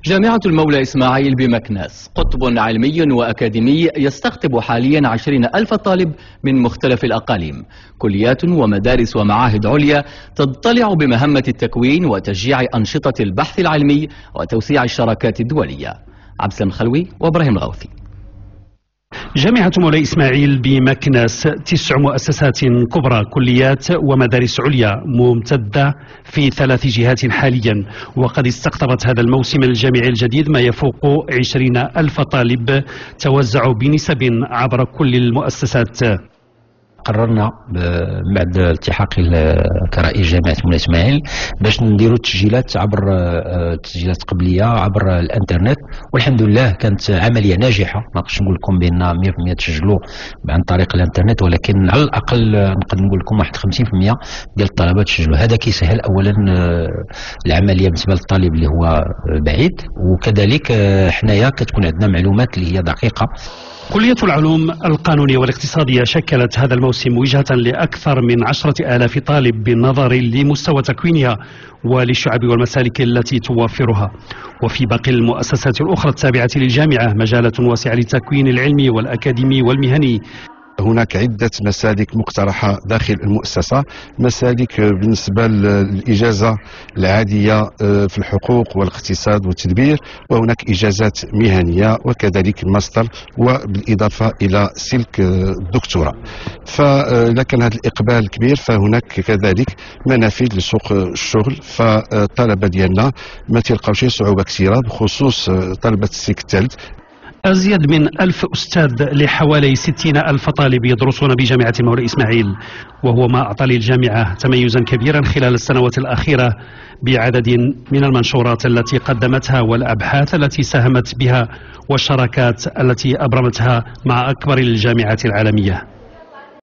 جامعة المولى إسماعيل بمكناس قطب علمي وأكاديمي يستقطب حاليا 20,000 طالب من مختلف الأقاليم. كليات ومدارس ومعاهد عليا تضطلع بمهمة التكوين وتشجيع أنشطة البحث العلمي وتوسيع الشراكات الدولية. عبد السلام الخلوي وإبراهيم الغوثي. جامعة مولاي إسماعيل بمكناس 9 مؤسسات كبرى، كليات ومدارس عليا ممتدة في 3 جهات حاليا، وقد استقطبت هذا الموسم الجامعي الجديد ما يفوق 20,000 طالب توزعوا بنسب عبر كل المؤسسات. قررنا بعد التحاقي كرئيس جامعة مولاي إسماعيل باش نديروا تسجيلات عبر تسجيلات قبلية عبر الانترنت، والحمد لله كانت عملية ناجحة. ما نقدرش نقول لكم بان 100% تسجلوا عن طريق الانترنت، ولكن على الاقل نقدر نقول لكم واحد 50% ديال الطلبة تسجلوا. هذا كيسهل اولا العملية بالنسبة للطالب اللي هو بعيد، وكذلك حنايا كتكون عندنا معلومات اللي هي دقيقة. كلية العلوم القانونية والاقتصادية شكلت هذا الموسم وجهة لأكثر من 10,000 طالب بالنظر لمستوى تكوينها وللشعب والمسالك التي توفرها. وفي باقي المؤسسات الأخرى التابعة للجامعة مجالات واسعة للتكوين العلمي والأكاديمي والمهني. هناك عدة مسالك مقترحة داخل المؤسسة، مسالك بالنسبة للإجازة العادية في الحقوق والاقتصاد والتدبير، وهناك إجازات مهنية وكذلك الماستر، وبالإضافة إلى سلك الدكتوراه. فإذا كان هذا الإقبال كبير فهناك كذلك منافذ لسوق الشغل، فالطلبة ديالنا ما تلقاوش صعوبة كثيرة بخصوص طلبة السلك الثالث. أزيد من 1000 أستاذ لحوالي 60,000 طالب يدرسون بجامعة مولاي إسماعيل، وهو ما أعطى للجامعة تميزا كبيرا خلال السنوات الأخيرة بعدد من المنشورات التي قدمتها والأبحاث التي ساهمت بها والشراكات التي أبرمتها مع أكبر الجامعات العالمية.